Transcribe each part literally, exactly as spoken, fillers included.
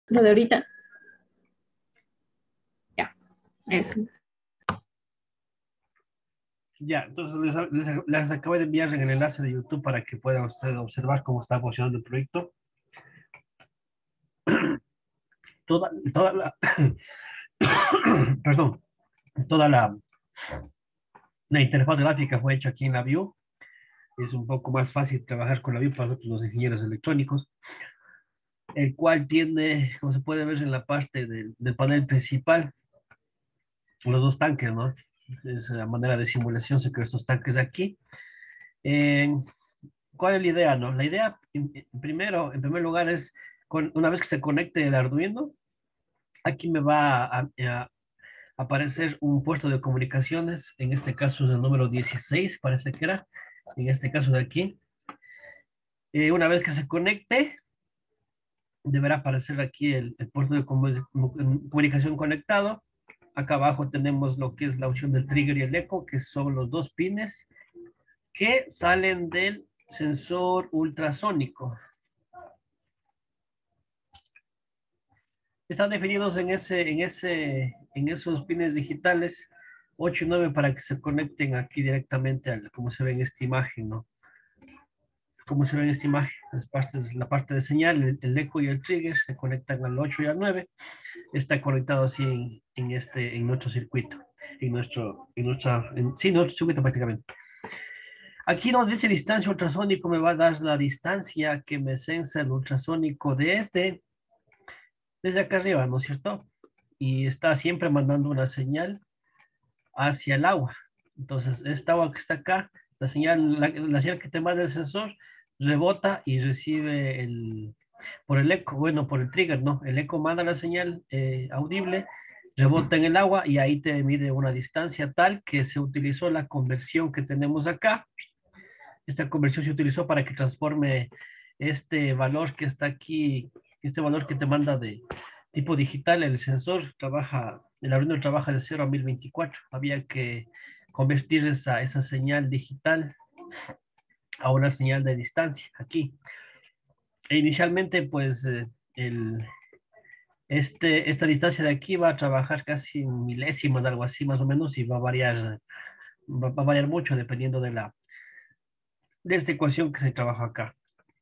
Lo de ahorita. Ya, eso. Ya, entonces les, les, les acabo de enviar en el enlace de YouTube para que puedan ustedes observar cómo está funcionando el proyecto. Toda, toda la, perdón, toda la, la interfaz gráfica fue hecha aquí en la Vue. Es un poco más fácil trabajar con la Vue para nosotros los ingenieros electrónicos, el cual tiene, como se puede ver en la parte del, del panel principal, los dos tanques, ¿no? Es la manera de simulación, se crean estos tanques de aquí. Eh, ¿Cuál es la idea, no? La idea, en- en primero, en primer lugar, es con, una vez que se conecte el Arduino, aquí me va a, a aparecer un puerto de comunicaciones, en este caso es el número dieciséis, parece que era, en este caso de aquí. Eh, una vez que se conecte, deberá aparecer aquí el, el puerto de comu- comunicación conectado. Acá abajo tenemos lo que es la opción del trigger y el eco, que son los dos pines que salen del sensor ultrasónico. Están definidos en ese, en ese, en esos pines digitales ocho y nueve para que se conecten aquí directamente al, como se ve en esta imagen, ¿no? Como se ve en esta imagen, las partes, la parte de señal, el, el eco y el trigger se conectan al ocho y al nueve. Está conectado así en, en este, en nuestro circuito, en nuestro, en nuestra, en, sí, nuestro circuito prácticamente. Aquí donde dice distancia ultrasónico me va a dar la distancia que me sensa el ultrasónico desde, desde acá arriba, ¿no es cierto? Y está siempre mandando una señal hacia el agua. Entonces, esta agua que está acá, la señal, la, la señal que te manda el sensor, rebota y recibe el, por el eco, bueno, por el trigger, ¿no? El eco manda la señal eh, audible, rebota en el agua y ahí te mide una distancia tal que se utilizó la conversión que tenemos acá. Esta conversión se utilizó para que transforme este valor que está aquí, este valor que te manda de tipo digital, el sensor trabaja, el Arduino trabaja de cero a mil veinticuatro. Había que convertir esa, esa señal digital a una señal de distancia aquí. E inicialmente, pues, eh, el, este, esta distancia de aquí va a trabajar casi milésimas, algo así más o menos, y va a variar, va, va a variar mucho dependiendo de la, de esta ecuación que se trabaja acá.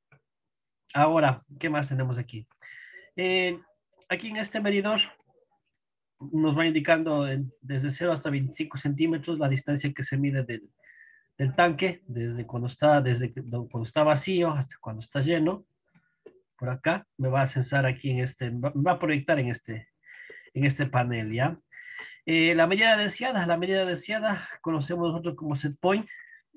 Ahora, ¿qué más tenemos aquí? Eh, Aquí en este medidor nos va indicando en- desde cero hasta veinticinco centímetros la distancia que se mide del, del tanque, desde cuando está, desde que- do- cuando está vacío hasta cuando está lleno. Por acá me va a censar aquí en este, va, me va a proyectar en este, en este panel, ¿ya? Eh, la medida deseada, la medida deseada conocemos nosotros como set point.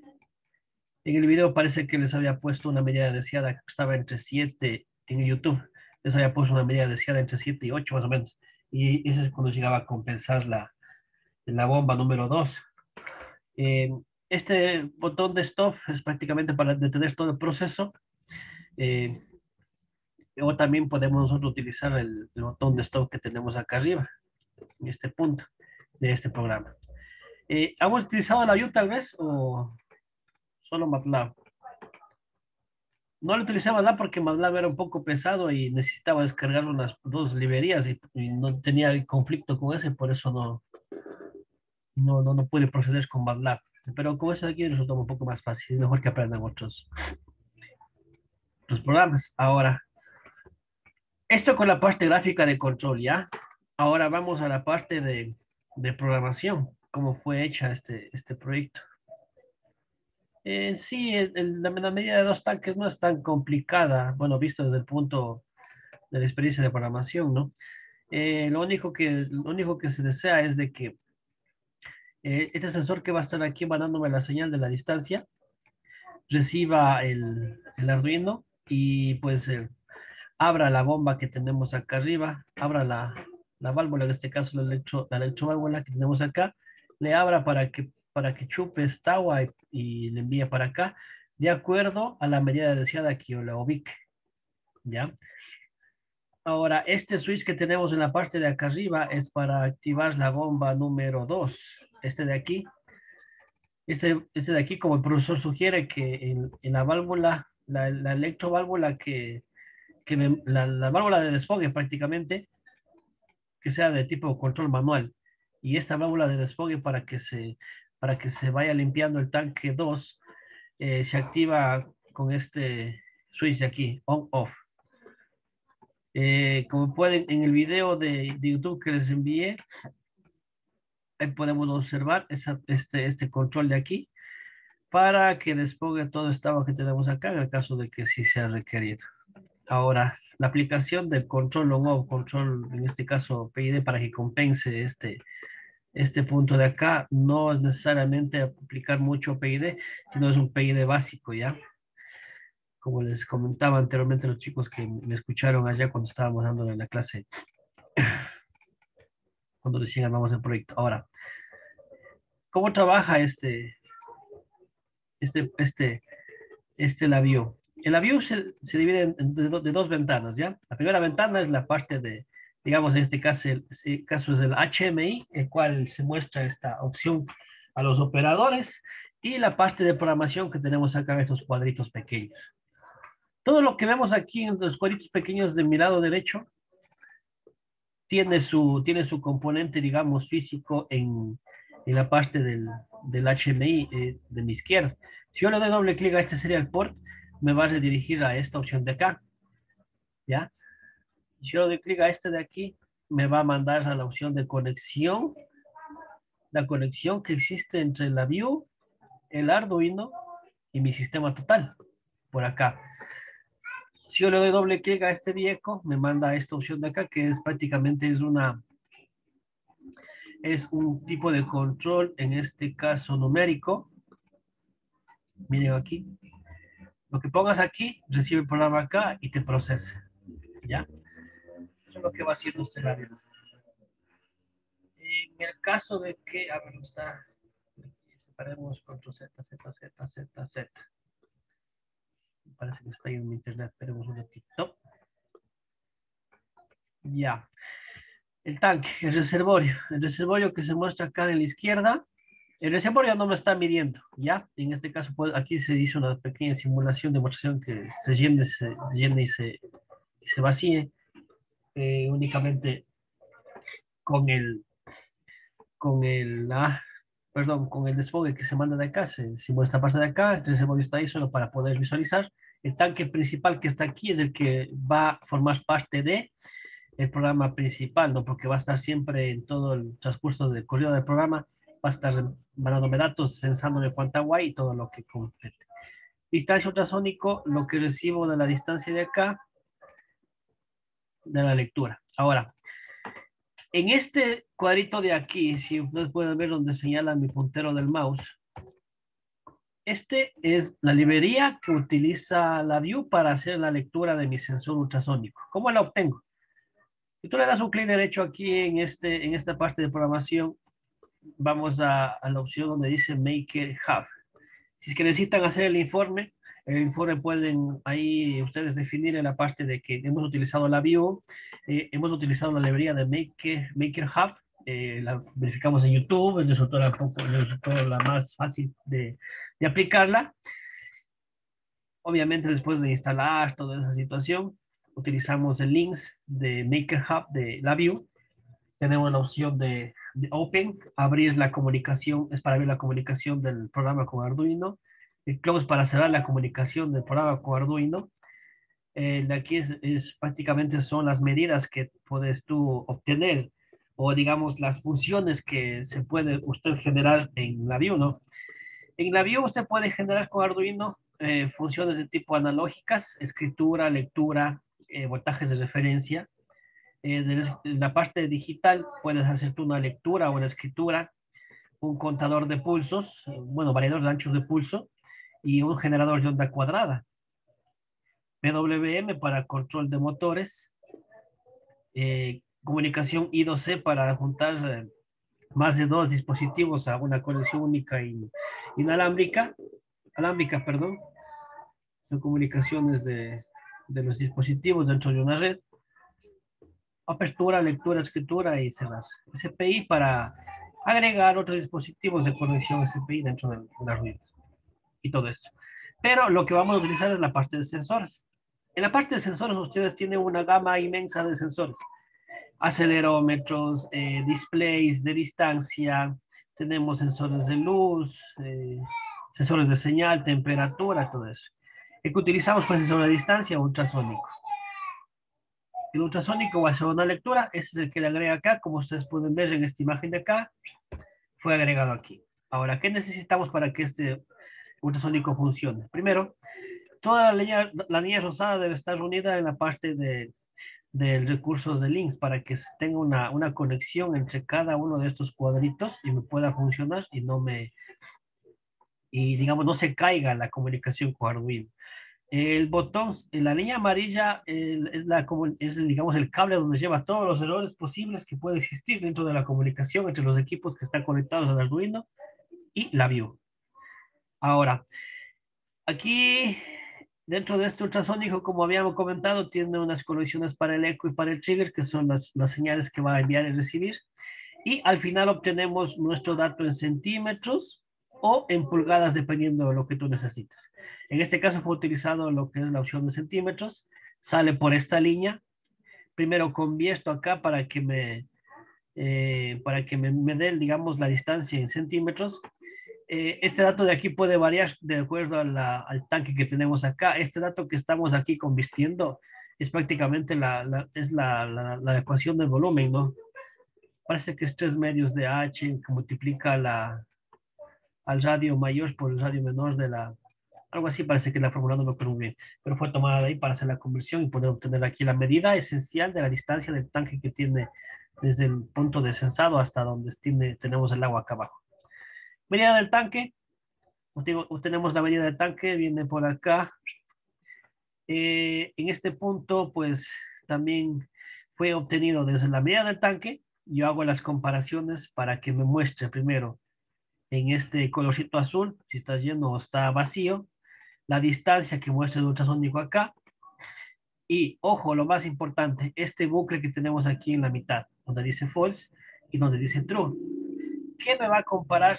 En el video parece que les había puesto una medida deseada que estaba entre siete en YouTube. Les había puesto una medida deseada entre siete y ocho más o menos. Y ese es cuando llegaba a compensar la, la bomba número dos. Eh, este botón de stop es prácticamente para detener todo el proceso. Eh, o también podemos nosotros utilizar el, el botón de stop que tenemos acá arriba, en este punto de este programa. Eh, ¿Hemos utilizado la view tal vez o solo MATLAB? No lo utilicé MATLAB porque MATLAB era un poco pesado y necesitaba descargar unas dos librerías y, y no tenía conflicto con ese, por eso no, no, no, no pude proceder con MATLAB. Pero con eso de aquí resultó un poco más fácil, es mejor que aprendan otros, otros programas. Ahora, esto con la parte gráfica de control, ¿ya? Ahora vamos a la parte de, de programación, cómo fue hecha este, este proyecto. En sí, el- el- la, la medida de dos tanques no es tan complicada, bueno, visto desde el punto de la experiencia de programación, ¿no? Eh, lo único que, lo único que se desea es de que eh, este sensor que va a estar aquí mandándome la señal de la distancia reciba el, el Arduino y pues eh, abra la bomba que tenemos acá arriba, abra la, la válvula, en este caso la, electro, la electroválvula que tenemos acá, le abra para que, para que chupe esta agua y, y le envíe para acá, de acuerdo a la medida deseada que yo la ubique, ¿ya? Ahora, este switch que tenemos en la parte de acá arriba es para activar la bomba número dos. Este de aquí, este, este de aquí, como el profesor sugiere que en, en la válvula, la, la electroválvula que, que me- la, la válvula de desfogue prácticamente, que sea de tipo control manual. Y esta válvula de desfogue para que se, para que se vaya limpiando el tanque dos eh, se activa con este switch de aquí, on-off. Eh, como pueden, en el video de, de YouTube que les envié, ahí podemos observar esa, este, este control de aquí para que desfogue todo este agua que tenemos acá en el caso de que sí sea requerido. Ahora, la aplicación del control on-off, control, en este caso P I D, para que compense este, este punto de acá, no es necesariamente aplicar mucho P I D, sino es un P I D básico, ¿ya? Como les comentaba anteriormente los chicos que me escucharon allá cuando estábamos dando la clase, cuando recién armamos el proyecto. Ahora, ¿cómo trabaja este, este, este, este labio? El labio se, se divide en, en de, do, de, dos ventanas, ¿ya? La primera ventana es la parte de, digamos, en este caso, el, este caso es el H M I, el cual se muestra esta opción a los operadores, y la parte de programación que tenemos acá en estos cuadritos pequeños. Todo lo que vemos aquí en los cuadritos pequeños de mi lado derecho tiene su, tiene su componente, digamos, físico en, en la parte del, del H M I eh, de mi izquierda. Si yo le doy doble clic a este serial port, me va a redirigir a esta opción de acá, ¿ya? Si yo le doy clic a este de aquí, me va a mandar a la opción de conexión, la conexión que existe entre la Vue, el Arduino y mi sistema total, por acá. Si yo le doy doble clic a este viejo, me manda a esta opción de acá, que es prácticamente es una, es un tipo de control, en este caso numérico. Miren aquí. Lo que pongas aquí, recibe el programa acá y te procesa. ¿Ya? Eso es lo que va haciendo usted la vida. En el caso de que, a ver, ¿dónde está? Separemos control Z, Z, Z, Z, Z. Parece que está ahí en mi internet. Esperemos un ratito. Ya. El tanque, el reservorio. El reservorio que se muestra acá en la izquierda. El reservorio no me está midiendo, ¿ya? En este caso, pues, aquí se hizo una pequeña simulación, demostración que se llene, se llene y se, y se vacíe eh, únicamente con el, con el, ah, perdón, con el desfogue que se manda de acá, se, se muestra parte de acá, el reservorio está ahí solo para poder visualizar. El tanque principal que está aquí es el que va a formar parte de el programa principal, ¿no? Porque va a estar siempre en todo el transcurso del corrido del programa, va a estar mandándome datos, censándome cuánta guay y todo lo que complete. Distancia ultrasónico, lo que recibo de la distancia de acá, de la lectura. Ahora, en este cuadrito de aquí, si ustedes pueden ver donde señala mi puntero del mouse, este es la librería que utiliza la Vue para hacer la lectura de mi sensor ultrasónico. ¿Cómo la obtengo? Si tú le das un clic derecho aquí en, este, en esta parte de programación, vamos a, a la opción donde dice Maker Hub. Si es que necesitan hacer el informe, el informe pueden ahí ustedes definir en la parte de que hemos utilizado la Vue, eh, hemos utilizado la librería de Maker, Maker Hub, eh, la verificamos en YouTube, es resultó la, resultó la más fácil de, de aplicarla. Obviamente después de instalar toda esa situación, utilizamos el links de Maker Hub de la Vue. Tenemos la opción de, de Open, abrir la comunicación, es para abrir la comunicación del programa con Arduino. El Close para cerrar la comunicación del programa con Arduino. Eh, de aquí es, es, prácticamente son las medidas que puedes tú obtener o digamos las funciones que se puede usted generar en la Vue, ¿no? En la Vue usted puede generar con Arduino eh, funciones de tipo analógicas, escritura, lectura, eh, voltajes de referencia. Eh, de la parte digital puedes hacer tú una lectura o una escritura, un contador de pulsos, eh, bueno, variador de anchos de pulso y un generador de onda cuadrada. P W M para control de motores, eh, comunicación I dos C para juntar eh, más de dos dispositivos a una conexión única y inalámbrica, alámbrica, perdón, son comunicaciones de, de los dispositivos dentro de una red. Apertura, lectura, escritura y cerrar. S P I para agregar otros dispositivos de conexión S P I dentro de la red y todo esto. Pero lo que vamos a utilizar es la parte de sensores. En la parte de sensores, ustedes tienen una gama inmensa de sensores. Acelerómetros, eh, displays de distancia, tenemos sensores de luz, eh, sensores de señal, temperatura, todo eso. El que utilizamos fue sensor de distancia ultrasónico. El ultrasónico va a hacer una lectura, ese es el que le agrega acá, como ustedes pueden ver en esta imagen de acá, fue agregado aquí. Ahora, ¿qué necesitamos para que este ultrasónico funcione? Primero, toda la línea, la línea rosada debe estar unida en la parte de, de recursos de links para que tenga una, una conexión entre cada uno de estos cuadritos y me pueda funcionar y no me, y digamos, no se caiga la comunicación con Arduino. El botón, la línea amarilla el, es, la, es, digamos, el cable donde lleva todos los errores posibles que puede existir dentro de la comunicación entre los equipos que están conectados al Arduino y la view. Ahora, aquí, dentro de este ultrasónico, como habíamos comentado, tiene unas conexiones para el eco y para el trigger, que son las, las señales que va a enviar y recibir. Y al final obtenemos nuestro dato en centímetros o en pulgadas, dependiendo de lo que tú necesites. En este caso fue utilizado lo que es la opción de centímetros. Sale por esta línea. Primero convierto acá para que me, eh, para que me, me dé, digamos, la distancia en centímetros. Eh, este dato de aquí puede variar de acuerdo a la, al tanque que tenemos acá. Este dato que estamos aquí convirtiendo es prácticamente la, la es la, la, la ecuación del volumen, ¿no? Parece que es tres medios de H que multiplica la, al radio mayor por el radio menor de la... Algo así parece que la fórmula no lo muy bien, pero fue tomada de ahí para hacer la conversión y poder obtener aquí la medida esencial de la distancia del tanque que tiene desde el punto de sensado hasta donde tiene, tenemos el agua acá abajo. Medida del tanque, obtenemos la medida del tanque, viene por acá. Eh, en este punto, pues también fue obtenido desde la medida del tanque. Yo hago las comparaciones para que me muestre primero en este colorcito azul, si está lleno o está vacío, la distancia que muestra el ultrasónico acá. Y ojo, lo más importante, este bucle que tenemos aquí en la mitad, donde dice false y donde dice true. ¿Qué me va a comparar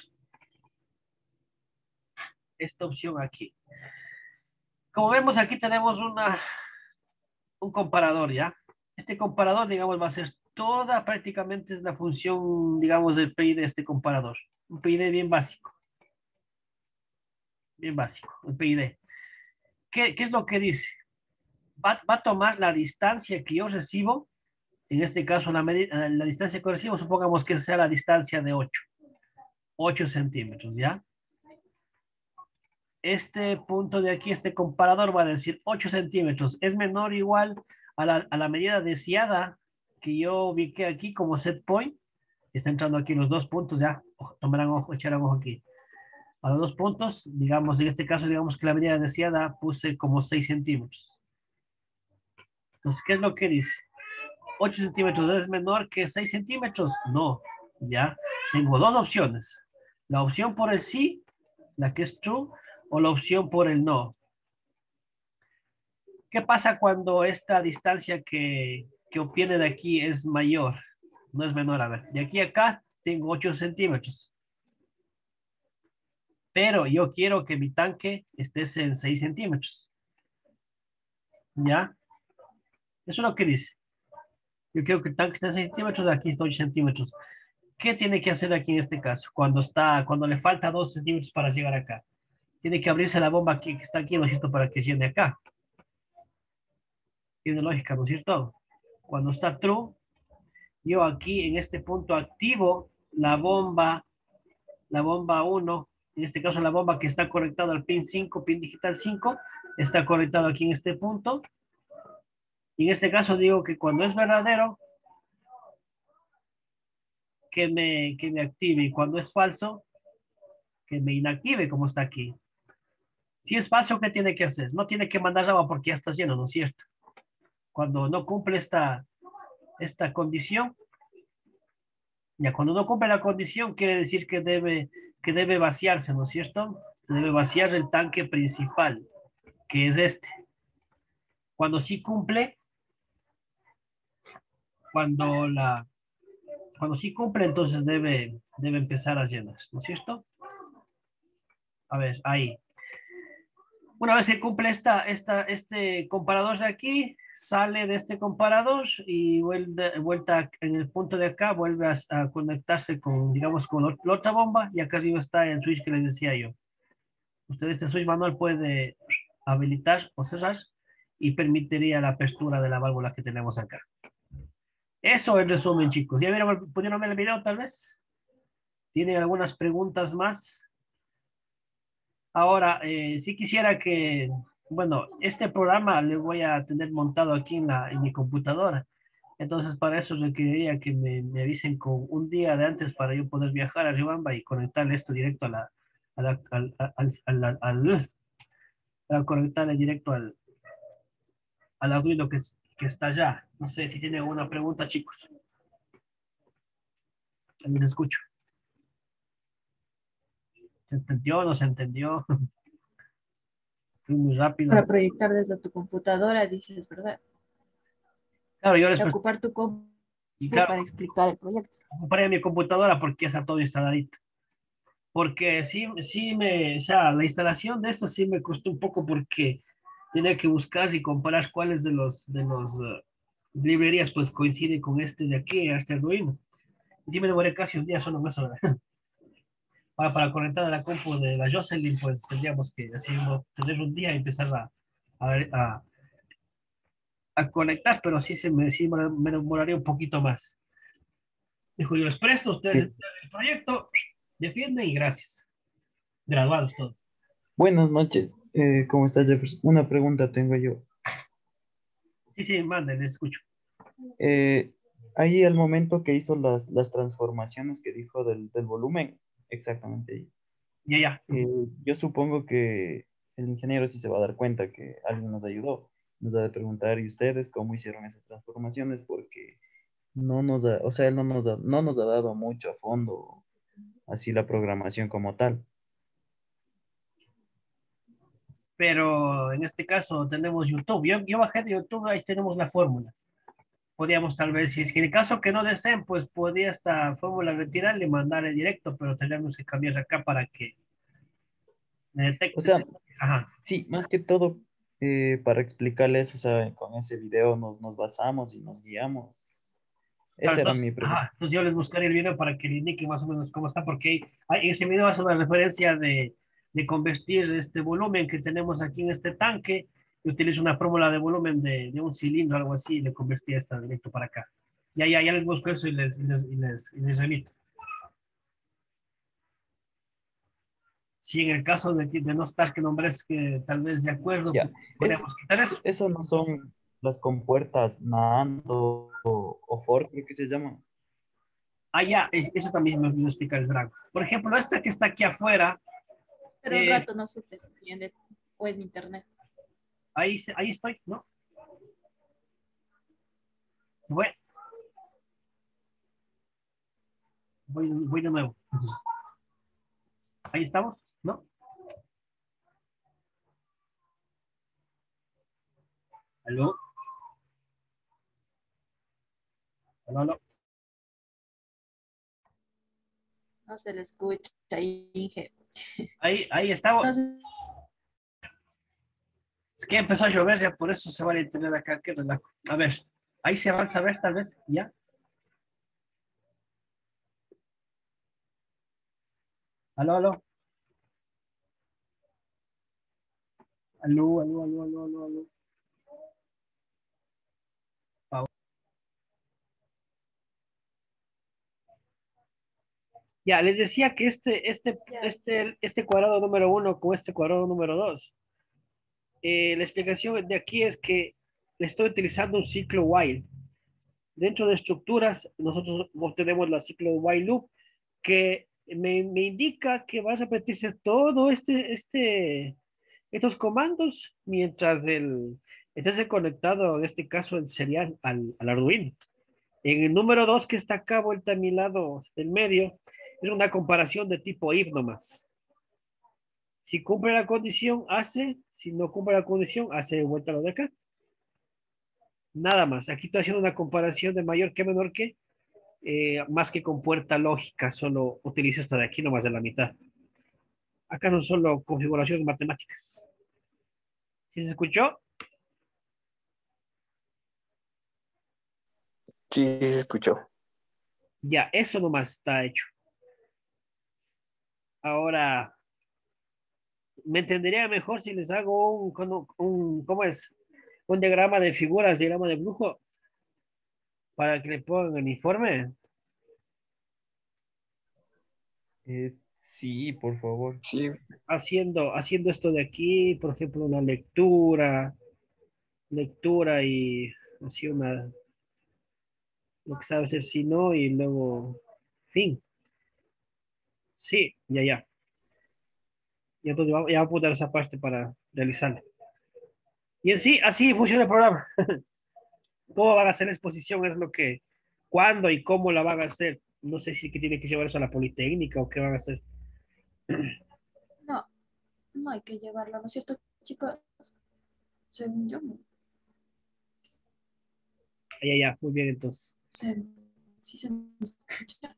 esta opción aquí? Como vemos, aquí tenemos una, un comparador, ¿ya? Este comparador, digamos, va a ser toda, prácticamente es la función, digamos, del P I D de este comparador. Un P I D bien básico. Bien básico, el P I D. ¿Qué, qué es lo que dice? Va, va, a tomar la distancia que yo recibo, en este caso la, medida, la distancia que recibo, supongamos que sea la distancia de ocho, ocho centímetros, ¿ya? Este punto de aquí, este comparador va a decir ocho centímetros, es menor o igual a la, a la medida deseada que yo ubiqué aquí como set point. Está entrando aquí los dos puntos, ya, tomarán ojo, echarán ojo aquí. A los dos puntos, digamos, en este caso, digamos que la medida deseada puse como seis centímetros. Entonces, ¿qué es lo que dice? ocho centímetros es menor que seis centímetros. No, ya. Tengo dos opciones. La opción por el sí, la que es true, o la opción por el no. ¿Qué pasa cuando esta distancia que, que obtiene de aquí es mayor? No es menor, a ver. De aquí a acá tengo ocho centímetros. Pero yo quiero que mi tanque esté en seis centímetros. ¿Ya? Eso es lo que dice. Yo quiero que el tanque esté en seis centímetros, aquí está ocho centímetros. ¿Qué tiene que hacer aquí en este caso? Cuando está, cuando le falta dos centímetros para llegar acá. Tiene que abrirse la bomba aquí, que está aquí, ¿no es cierto? Para que llene acá. Tiene lógica, ¿no es cierto? Cuando está true, yo aquí en este punto activo la bomba, la bomba uno, en este caso la bomba que está conectada al pin cinco, pin digital cinco, está conectado aquí en este punto. Y en este caso digo que cuando es verdadero, que me, que me active. Y cuando es falso, que me inactive, como está aquí. Si es falso, ¿qué tiene que hacer? No tiene que mandar agua porque ya está lleno, ¿no es cierto? Cuando no cumple esta, esta condición, ya cuando no cumple la condición, quiere decir que debe, que debe vaciarse, ¿no es cierto? Se debe vaciar el tanque principal, que es este. Cuando sí cumple, cuando la, cuando sí cumple, entonces debe, debe empezar a llenar, ¿no es cierto? A ver, ahí. Una vez que cumple esta, esta, este comparador de aquí, sale de este comparador y vuelve, vuelta en el punto de acá, vuelve a, a conectarse con, digamos, con la otra bomba y acá arriba está el switch que les decía yo. Usted este switch manual puede habilitar o cerrar y permitiría la apertura de la válvula que tenemos acá. Eso en resumen, chicos. ¿Ya vieron, pudieron ver el video tal vez? ¿Tienen algunas preguntas más? Ahora, eh, sí quisiera que, bueno, este programa le voy a tener montado aquí en, la, en mi computadora. Entonces, para eso requeriría que me, me avisen con un día de antes para yo poder viajar a Riobamba y conectarle esto directo a la, a la- al, al, al, al- al- para conectarle directo al, al Arduino que, que está allá. No sé si tienen alguna pregunta, chicos. Les escucho. ¿Se entendió? ¿No se entendió? Fui muy Para rápido. proyectar desde tu computadora, dices, ¿verdad? Claro, yo les Y pues, ocupar tu compu y claro, para explicar el proyecto. compré mi computadora porque ya está todo instaladito. Porque sí, sí me, o sea, la instalación de esto sí me costó un poco porque tenía que buscar y comparar cuáles de los, de los uh, librerías pues coinciden con este de aquí, este Arduino. Y sí me demoré casi un día solo en eso. Para, para conectar a la compu de la Jocelyn, pues tendríamos que así uno, tener un día y empezar a, a, a, a conectar, pero sí, se me, sí me, me demoraría un poquito más. Dijo, yo les presto, ustedes Sí. el proyecto, defienden y gracias. Graduados todos. Buenas noches. Eh, ¿cómo estás, Jefferson? Una pregunta tengo yo. Sí, sí, manden, les escucho. Eh, ahí al momento que hizo las, las transformaciones que dijo del, del volumen, exactamente ahí. Ya, ya. Eh, yo supongo que el ingeniero sí se va a dar cuenta que alguien nos ayudó. Nos ha de preguntar, ¿y ustedes cómo hicieron esas transformaciones? Porque no nos ha, o sea, él no nos ha, no nos ha dado mucho a fondo así la programación como tal. Pero en este caso tenemos YouTube. Yo, yo bajé de YouTube, ahí tenemos la fórmula. Podríamos tal vez, si es que en el caso que no deseen, pues podría esta fórmula retirarle y mandar en directo, pero tendríamos que cambiar acá para que me O detecte. sea, Ajá. sí, más que todo, eh, para explicarles, o sea, con ese video nos, nos basamos y nos guiamos. Claro, Esa era entonces, mi pregunta. ajá, entonces yo les buscaré el video para que le indique más o menos cómo está, porque ahí, ahí en ese video hace una referencia de, de convertir este volumen que tenemos aquí en este tanque y utilizo una fórmula de volumen de, de un cilindro, algo así, y le convertí esta directo para acá. Ya, ya, ya les busco eso y les, y les, y les, y les remito. Si en el caso de, que- de no estar que nombres que tal vez de acuerdo, pues Ya, es- podríamos quitar eso. eso no son las compuertas NAND o, o FOR, creo que se llaman. Ah, ya, es- eso también me olvidó explicar el drag. Por ejemplo, esta que está aquí afuera, Pero un eh, rato no se te entiende, o es mi internet. ahí, se- ahí estoy, ¿no? Bueno, voy, voy de nuevo. Ahí estamos, ¿no? Aló, aló, aló. No se le escucha, Inge. Ahí, ahí estamos. No sé, Es que empezó a llover, ya por eso se va a internet acá. Qué relajo. A ver, ahí se avanza a ver, tal vez, ya. Aló, aló. Aló, aló, aló, aló, aló, aló. Ya, les decía que este, este, ya. este, este cuadrado número uno con este cuadrado número dos, eh, la explicación de aquí es que estoy utilizando un ciclo while. Dentro de estructuras, nosotros obtenemos la ciclo while loop que me, me indica que va a repetirse todo este, este, estos comandos mientras el, esté conectado, en este caso, el serial al, al Arduino. En el número dos que está acá, vuelta a mi lado del medio, es una comparación de tipo if nomás. Si cumple la condición, hace. Si no cumple la condición, hace vuelta a lo de acá. Nada más. Aquí estoy haciendo una comparación de mayor que menor que, eh, más que con puerta lógica, solo utilizo esta de aquí nomás de la mitad. Acá no solo configuraciones matemáticas. ¿Sí se escuchó? Sí, sí se escuchó. Ya, eso nomás está hecho. Ahora, me entendería mejor si les hago un, un, un- ¿cómo es? Un diagrama de figuras, diagrama de flujo, para que le pongan el informe. Eh, sí, por favor. Sí, Haciendo, haciendo esto de aquí, por ejemplo, una lectura, lectura y así una, lo que sabe hacer si no, y luego, fin. Sí, ya, ya. Y entonces ya voy a apuntar esa parte para realizarla. Y en sí, así funciona el programa. Cómo van a hacer la exposición es lo que, cuándo y cómo la van a hacer. No sé si que tiene que llevar eso a la Politécnica o qué van a hacer. No, no hay que llevarlo, ¿no es cierto, chicos? Según yo, no. Ya, ya, muy bien entonces. Se, sí se me escucha.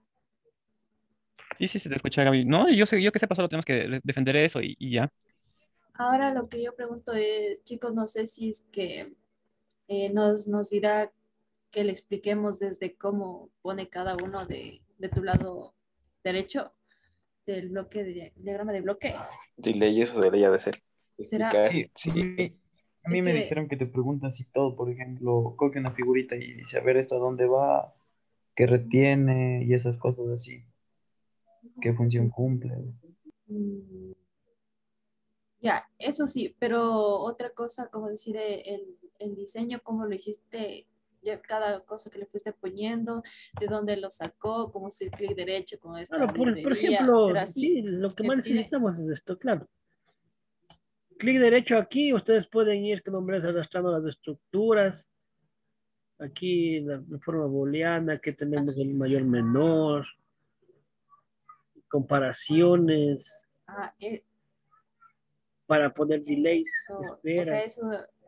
Sí, sí, se te escucha, Gaby. No, yo sé, yo que sepa, solo tenemos que de- defender eso y, y ya. Ahora lo que yo pregunto es, chicos, no sé si es que eh, nos, nos dirá que le expliquemos desde cómo pone cada uno de, de tu lado derecho del bloque de diagrama de bloque. de leyes o de ley ha de ser. Será, Explicar, Sí, a sí. mí, a es mí me que, dijeron que te preguntan si todo, por ejemplo, coge una figurita y dice, a ver, esto a dónde va, qué retiene y esas cosas así, qué función cumple. mm, ya, eso sí, pero otra cosa, como decir, eh, el, el diseño, cómo lo hiciste, ya cada cosa que le fuiste poniendo, de dónde lo sacó, cómo se clic derecho con esta Claro, por, por librería, ejemplo, será así, sí, lo que me más pide. necesitamos es esto, claro. Clic derecho aquí, ustedes pueden ir con nombres arrastrando las estructuras. Aquí la, la forma booleana, que tenemos el mayor menor, comparaciones, Ah, eh, para poner delays, eso, o sea, espera. eso,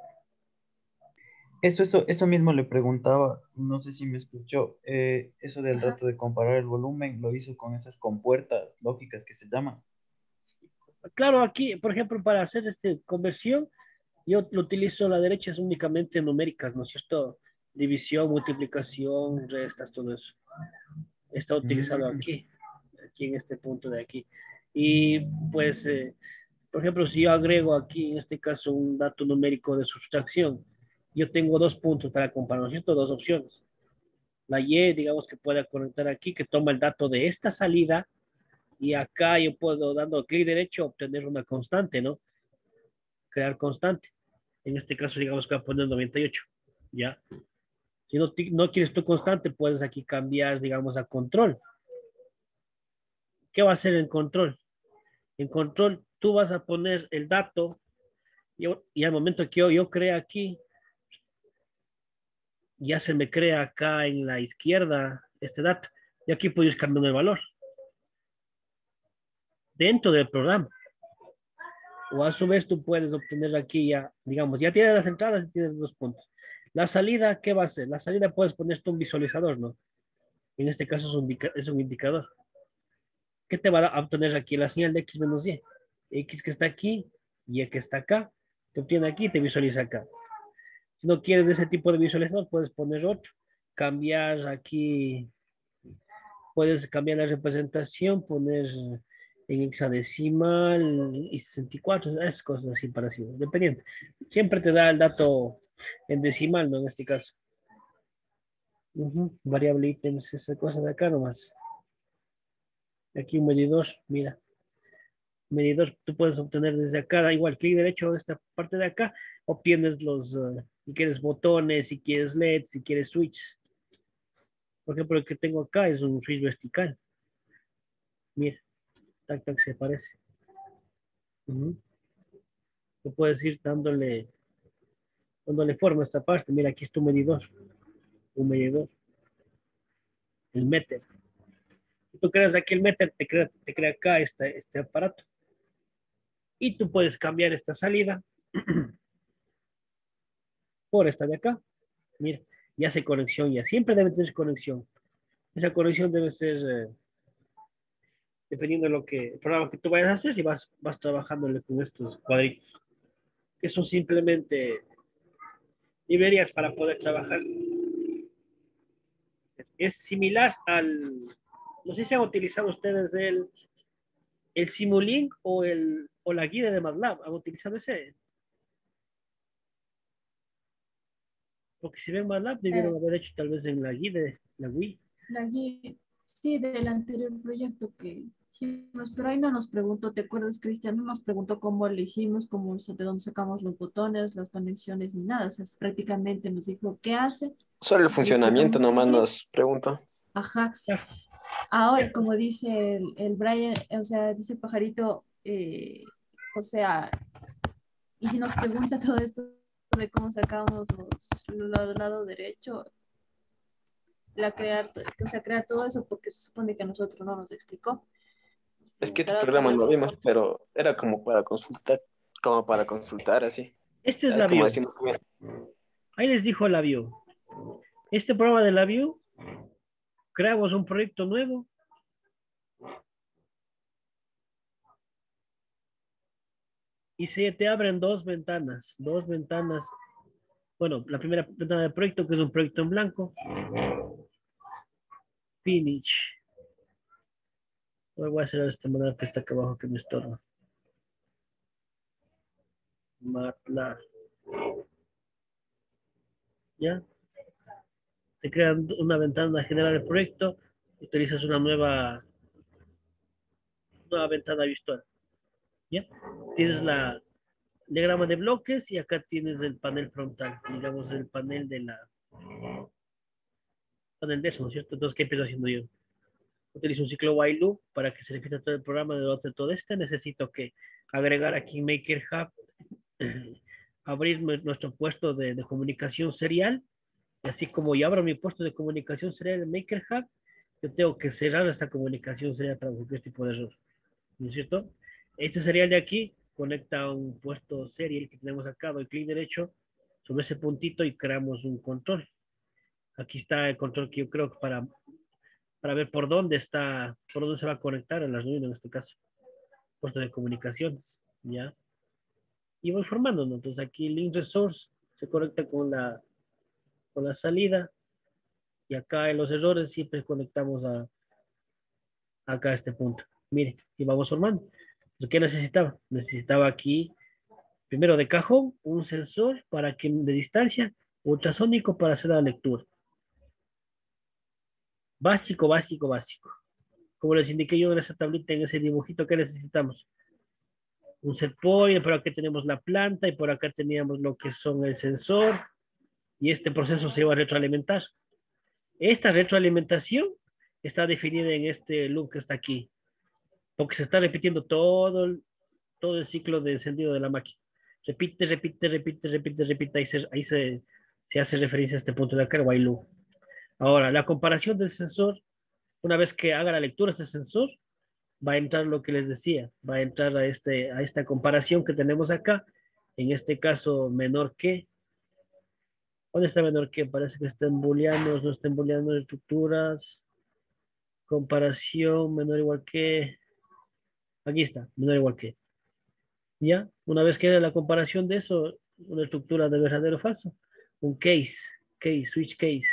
Eso, eso, eso mismo le preguntaba, no sé si me escuchó, eh, eso del ajá, rato de comparar el volumen, lo hizo con esas compuertas lógicas que se llaman. Claro, aquí, por ejemplo, para hacer esta conversión, yo lo utilizo, la derecha es únicamente numéricas, ¿no es cierto? División, multiplicación, restas, todo eso. Está utilizado Mm, aquí, aquí en este punto de aquí. Y pues, eh, por ejemplo, si yo agrego aquí, en este caso, un dato numérico de sustracción, yo tengo dos puntos para comparar, ¿no es cierto? Dos opciones. La Y, digamos que pueda conectar aquí, que toma el dato de esta salida, y acá yo puedo, dando clic derecho, obtener una constante, ¿no? Crear constante. En este caso, digamos que voy a poner noventa y ocho, ¿ya? Si no, no quieres tu constante, puedes aquí cambiar, digamos, a control. ¿Qué va a hacer en control? En control, tú vas a poner el dato yo, y al momento que yo, yo crea aquí, ya se me crea acá en la izquierda este dato. Y aquí puedes cambiar el valor dentro del programa. O a su vez tú puedes obtener aquí ya, digamos, ya tienes las entradas y tienes los puntos. La salida, ¿qué va a ser? La salida puedes poner tú un visualizador, ¿no? En este caso es un, es un indicador. ¿Qué te va a obtener aquí? La señal de X menos Y. X que está aquí, Y que está acá. Te obtiene aquí y te visualiza acá. Si no quieres de ese tipo de visualizador, puedes poner otro. Cambiar aquí, puedes cambiar la representación, poner en hexadecimal y sesenta y cuatro, esas cosas así parecidas, dependiendo. Siempre te da el dato en decimal, ¿no? En este caso. Uh-huh. Variable ítems, esa cosa de acá nomás. Aquí un medidor, mira. Medidor, tú puedes obtener desde acá, da igual, clic derecho, esta parte de acá, obtienes los, uh, si quieres botones, si quieres L E D, si quieres switch. Por ejemplo, el que tengo acá es un switch vertical. Mira, tac, tac, se aparece. Uh-huh. Tú puedes ir dándole, dándole forma a esta parte. Mira, aquí es tu medidor. Un medidor. El meter. Si tú creas aquí el meter, te crea, te crea acá este, este aparato. Y tú puedes cambiar esta salida por esta de acá. Mira, ya hace conexión, ya siempre debe tener conexión. Esa conexión debe ser, eh, dependiendo de lo que, el programa que tú vayas a hacer, y vas, vas trabajándole con estos cuadritos. que son simplemente librerías para poder trabajar. Es similar al, no sé si han utilizado ustedes el, el Simulink o, el, o la guía de MATLAB. ¿Han utilizado ese? Porque si ven MATLAB, debieron Eh, haber hecho tal vez en la guía de la Wii. la guía, sí, del anterior proyecto que hicimos, pero ahí no nos preguntó, ¿te acuerdas, Cristian? No nos preguntó cómo lo hicimos, cómo, de dónde sacamos los botones, las conexiones, ni nada. O sea, prácticamente nos dijo qué hace, Solo el le funcionamiento explicamos qué nomás hacía. nos pregunta. Ajá. Ya, Ahora, como dice el, el Brian, o sea, dice Pajarito, eh, o sea, y si nos pregunta todo esto de cómo sacamos los, los del lado derecho, la crear, o sea, crear todo eso, porque se supone que a nosotros no nos explicó. Nos Es que este preguntará otra programa vez. no vimos, pero era como para consultar, como para consultar así. este es ¿Sabes? Como LabVIEW. decimos, como- Ahí les dijo LabVIEW. Este programa de LabVIEW, creamos un proyecto nuevo. Y se te abren dos ventanas, dos ventanas. Bueno, la primera ventana del proyecto, que es un proyecto en blanco. Finish. Voy a hacer de esta manera que está acá abajo que me estorba. MATLAB. ¿Ya? Te crean una ventana general del proyecto. Utilizas una nueva, nueva ventana virtual. ¿Ya? Tienes la diagrama de bloques y acá tienes el panel frontal. Digamos el panel de la... Panel de eso, ¿no es cierto? Entonces, ¿qué empiezo haciendo yo? Utilizo un ciclo while loop para que se repita todo el programa de otro, todo este. Necesito que agregar aquí Maker Hub, eh, abrir nuestro puesto de, de comunicación serial. Y así como yo abro mi puesto de comunicación serial en Maker Hub, yo tengo que cerrar esta comunicación serial para cualquier tipo de error. ¿No es cierto? Este serial de aquí conecta a un puesto serial que tenemos acá, doy clic derecho sobre ese puntito y creamos un control. Aquí está el control que yo creo que para para ver por dónde está, por dónde se va a conectar el Arduino en este caso, puesto de comunicaciones, ¿ya? Y voy formando, ¿no? Entonces aquí el link resource se conecta con la, con la salida y acá en los errores siempre conectamos a, acá a este punto. Mire, y vamos formando. ¿Qué necesitaba? Necesitaba aquí, primero de cajón, un sensor para que de distancia, ultrasónico para hacer la lectura. Básico, básico, básico. Como les indiqué yo en esa tablita, en ese dibujito, ¿qué necesitamos? Un set point, por acá tenemos la planta y por acá teníamos lo que son el sensor y este proceso se va a retroalimentar. Esta retroalimentación está definida en este loop que está aquí, porque se está repitiendo todo el, todo el ciclo de encendido de la máquina. Repite, repite, repite, repite, repite, ahí se, ahí se, se hace referencia a este punto de acá, el while loop. Ahora, la comparación del sensor, una vez que haga la lectura de este sensor, va a entrar lo que les decía, va a entrar a, este, a esta comparación que tenemos acá, en este caso menor que, ¿dónde está menor que? Parece que está en booleanos, no está en booleanos, estructuras, comparación, menor o igual que, aquí está, menor o igual que, ¿ya? Una vez que haga la comparación de eso, una estructura de verdadero o falso, un case, case, switch case,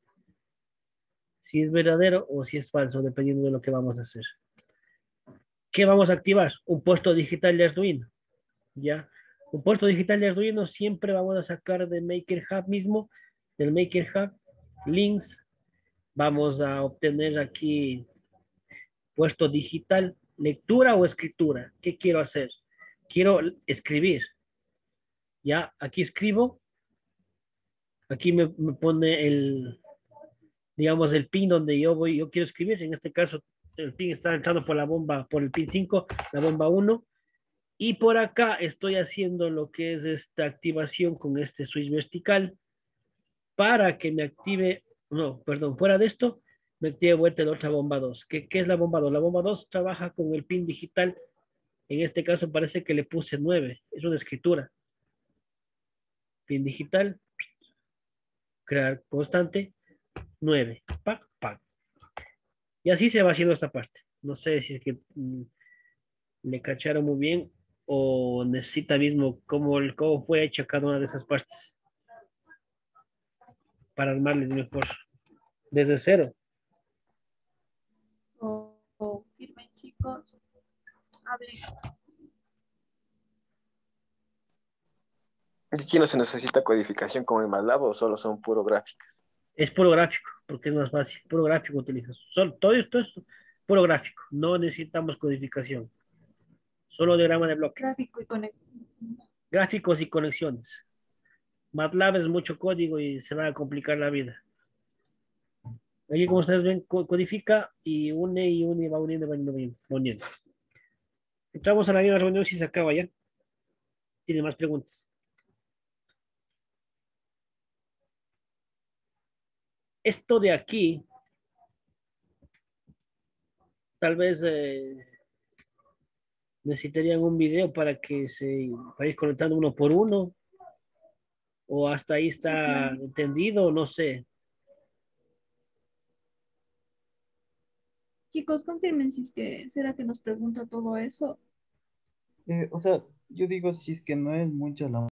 si es verdadero o si es falso, dependiendo de lo que vamos a hacer. ¿Qué vamos a activar? Un puesto digital de Arduino, ¿ya? Un puerto digital de Arduino siempre vamos a sacar de Maker Hub mismo, del Maker Hub, links, vamos a obtener aquí puesto digital, lectura o escritura. ¿Qué quiero hacer? Quiero escribir, ¿ya? Aquí escribo, aquí me, me pone el, digamos, el pin donde yo voy, yo quiero escribir, en este caso el pin está entrando por la bomba, por el pin cinco, la bomba uno. Y por acá estoy haciendo lo que es esta activación con este switch vertical para que me active, no, perdón, fuera de esto, me active vuelta la otra bomba dos. ¿Qué, ¿Qué es la bomba dos? La bomba dos trabaja con el pin digital. En este caso parece que le puse nueve. Es una escritura. Pin digital, crear constante, nueve. Pa, pa. Y así se va haciendo esta parte. No sé si es que mmm, le cacharon muy bien. o necesita mismo cómo, el- cómo fue hecha cada una de esas partes para armarles mejor desde cero? O, o firmen, chicos, hablen. Aquí no se necesita codificación como en MATLAB o solo son puro gráficas. Es puro gráfico, porque es más fácil. Puro gráfico utilizas. Solo, todo esto es puro gráfico. No necesitamos codificación. Solo diagrama de bloque. Gráfico y conecta. Gráficos y conexiones. MATLAB es mucho código y se va a complicar la vida. Aquí, como ustedes ven, co- codifica y une y une y va uniendo, va uniendo, va uniendo. va uniendo. Entramos a la misma reunión si se acaba ya. ¿Tiene más preguntas? Esto de aquí, tal vez eh, necesitarían un video para que se para ir conectando uno por uno, o hasta ahí Sí, está claro. entendido, no sé. Chicos, confirmen si es que, ¿será que nos pregunta todo eso? Eh, o sea, yo digo, si es que no es mucha la